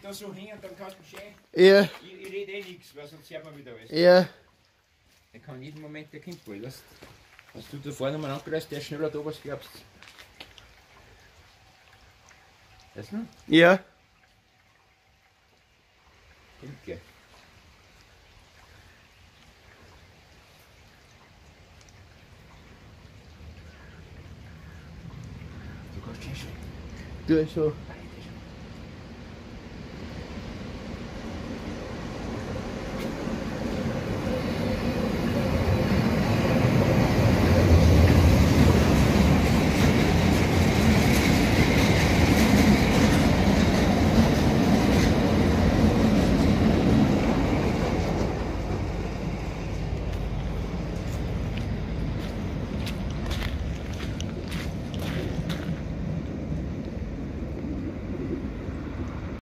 da so hängen, dann kannst du schön. Ja. Ich rede eh nichts, weil sonst hört man wieder alles. Ja. Der kann jeden Moment der Kind wohl, weißt du? Hast du da vorne mal angereist, der ist schneller da, was du glaubst. Weißt du? Ja. Danke. Du kannst schön. Du so.